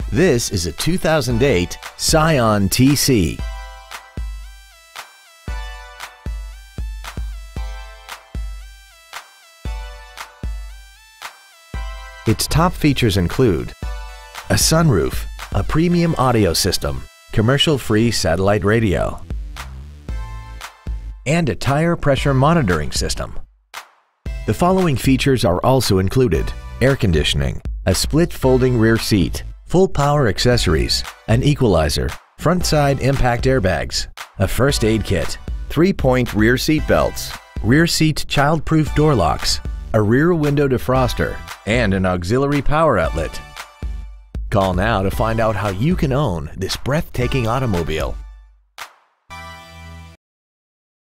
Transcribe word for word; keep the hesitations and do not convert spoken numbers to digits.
This is a two thousand eight Scion T C. Its top features include a sunroof, a premium audio system, commercial-free satellite radio, and a tire pressure monitoring system. The following features are also included: air conditioning, a split folding rear seat, full power accessories, an equalizer, front side impact airbags, a first aid kit, three-point rear seat belts, rear seat child-proof door locks, a rear window defroster, and an auxiliary power outlet. Call now to find out how you can own this breathtaking automobile.